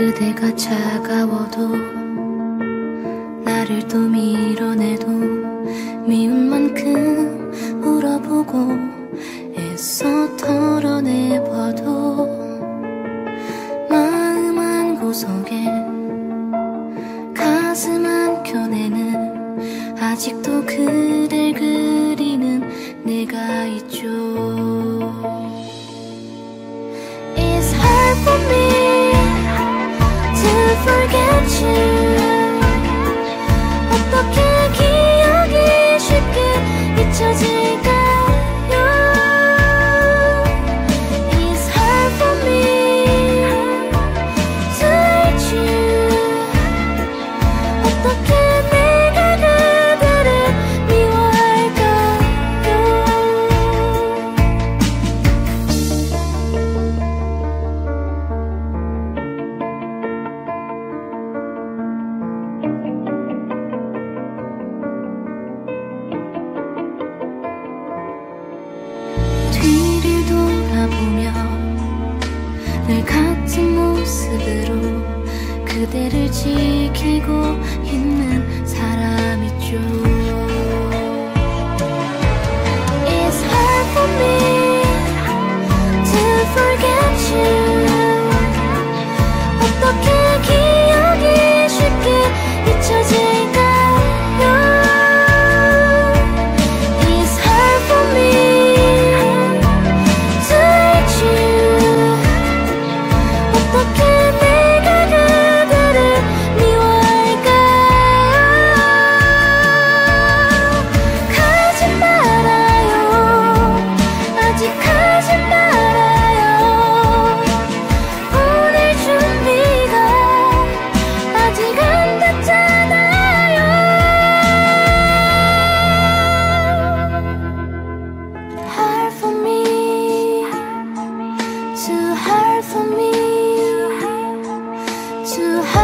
그대가 차가워도 나를 또 밀어내도 미운 만큼 울어보고 애써 털어내봐도 마음 한 구석에 가슴 한켠에는 아직도 그댈 그리는 내가 있죠. It's hard for me to forget you. 어떻게 기억이 쉽게 잊혀질까요? It's hard for me to hate you. 어떻게 내가 그대를 미워할까요? 뒤를 돌아보며 늘 같은 모습으로 그대를 지키고 있는 사람 있죠. It's hard for me to forget you. 어떻게 기억이 쉽게 잊혀질까요? It's hard for me to hate you. 어떻게 내가 그대를 미워할까요? 가지 말아요. 아직 가지 말아요. 보낼 준비가 아직 안 됐잖아요. Hard for me, too hard for me, too hard.